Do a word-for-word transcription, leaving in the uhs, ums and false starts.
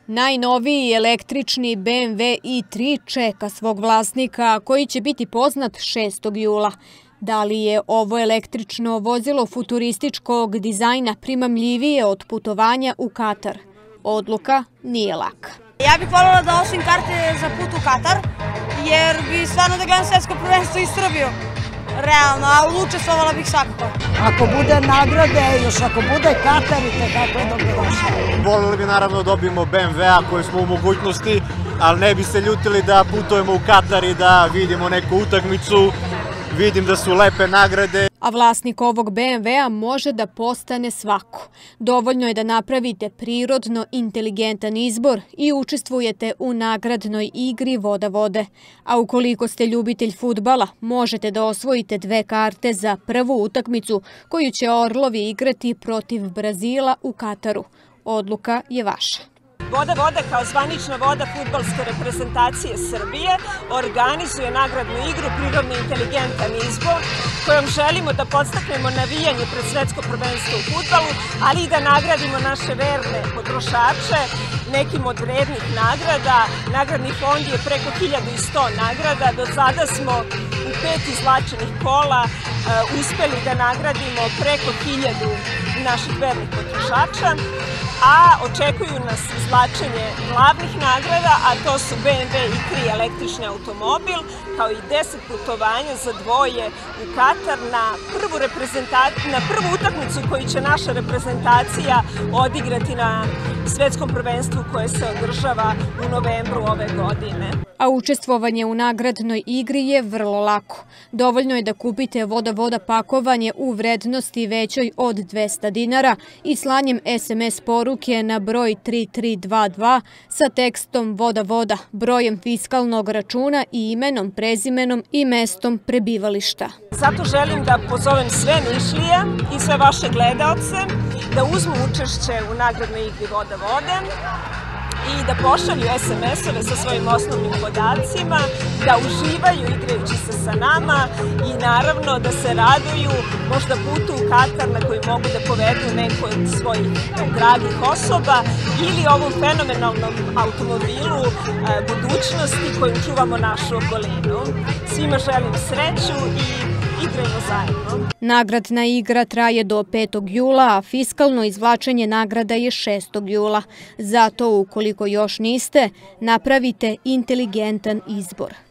Najnoviji električni B M W i tri čeka svog vlasnika koji će biti poznat šestog jula. Da li je ovo električno vozilo futurističkog dizajna primamljivije od putovanja u Katar? Odluka nije laka. Ja bih voljela da osim karte za put u Katar, jer bi stvarno da gledam svetsko prvenstvo i Srbiju. Realno, a učestvovala bih svakako. Ako bude nagrade, još ako bude Katar, i tekako je dobrodošao. Volili bi naravno da dobijemo B M W-a koji smo u mogućnosti, ali ne bi se ljutili da putujemo u Katar i da vidimo neku utakmicu. Vidim da su lepe nagrade. A vlasnik ovog B M W-a može da postane svako. Dovoljno je da napravite prirodno inteligentan izbor i učestvujete u nagradnoj igri Voda vode. A ukoliko ste ljubitelj fudbala, možete da osvojite dve karte za prvu utakmicu koju će Orlovi igrati protiv Brazila u Kataru. Odluka je vaša. Voda vode kao zvanična voda fudbalske reprezentacije Srbije organizuje nagradnu igru Prirodno inteligentan izbor kojom želimo da podstaknemo navijanje pred svetsko prvenstvo u fudbalu, ali i da nagradimo naše verne potrošače nekim od vrednih nagrada. Nagradni fond je preko hiljadu sto nagrada. Do sada smo u pet izvlačenih kola uh, uspeli da nagradimo preko hiljadu naših vernih potrošača, a očekuju nas izvlačenje glavnih nagrada, a to su B M W i tri električni automobil, kao i deset putovanja za dvoje u Katar na prvu, na prvu utakmicu koju će naša reprezentacija odigrati na svetskom prvenstvu koje se održava u novembru ove godine. A učestvovanje u nagradnoj igri je vrlo lako. Dovoljno je da kupite Voda voda pakovanje u vrednosti većoj od dvesta dinara i slanjem S M S poruke na broj tri tri dva dva sa tekstom Voda voda, brojem fiskalnog računa i imenom, prezimenom i mestom prebivališta. Zato želim da pozovem sve Nišlije i sve vaše gledaoce da uzmu učešće u nagradnoj igri Voda vode i da pošalju S M S-ove sa svojim osnovnim podacima, da uživaju igrajući se sa nama i naravno da se raduju možda putu u Katar na koji mogu da povedu neko od svojih dragih osoba ili ovom fenomenalnom automobilu budućnosti kojim čuvamo našu okolinu. Svima želim sreću i igrajmo zajedno. Nagradna igra traje do petog jula, a fiskalno izvlačenje nagrada je šestog jula. Zato, ukoliko još niste, napravite inteligentan izbor.